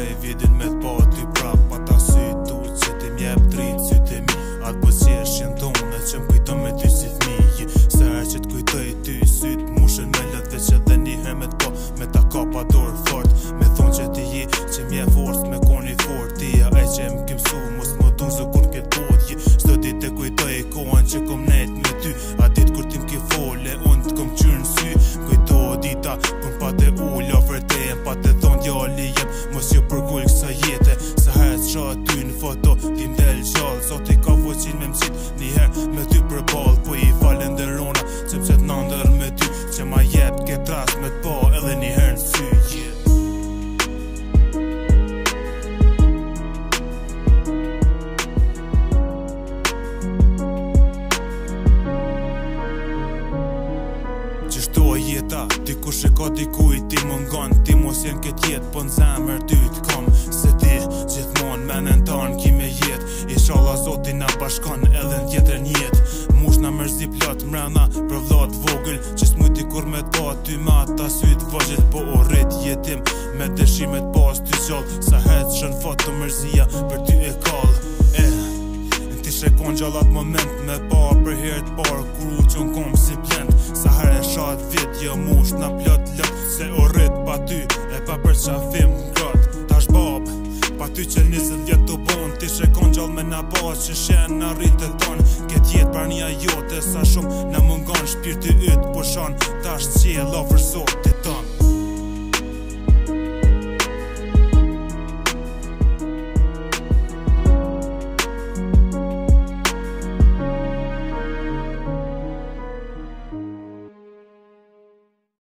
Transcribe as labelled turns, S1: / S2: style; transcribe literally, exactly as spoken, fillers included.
S1: kujtoj vidin me t'pa ty prap pa ta sy tu që ti m'jep drit syt e mi atë buzëqeshjen tonë që m'kujton me ty si fmi sa herë që t'kujtoj ty syt mushen me lët veç edhe njëherë me t'pa me ta ka pa dorë fort me thonë që ti je që m'je forst me koni fort ti ja e që m'ke msu mos më duzu kur m'ke t'bodje çdo ditë e kujtoj kohën që kom nejt me ty a dit kur ti m'ke fole unë t'kom qyrë në sy kujto dita kur m'pate ulla vërtej m'pate thonë djali jem mos jo përgull kësa jete sa herë t'sha ty në foto ti m'del gjallë sot i ka voqin me m'qit njëherë me ty për ball po i falen dhe rona që m'qet nëndër me ty që ma jep ke tras me t'pa edhe njëherë në sy yeah. Qështu e jeta, ti kush e ka dikuj ti mungon ti mos jen këtë jet po n'zemër ty t'kom se ti gjithmon menen tanë ki me jet Inshallah Zoti na bashkon edhe n'tjetër njet mush na mërzi plot mrena për vllat vogël që s'mujti kur me t'pa ty me ata syt vogël po u rrit jetim me dëshime t'pas ty gjall sa het shën foto mërzia për ty e kall e ti shekon gjallat moment me pa për herë t'par kur u qon kom si blend sa herë e shat video mush na plot lët se u rrit pa ty e pa për qafim grot tash bab pa ty që njëzet vjet të bon ti shekon gjall me na ba që shen na rrit e ton ket jet për një jote sa shumë na mungon shpirti yt pushon tash qjell ofër Zotit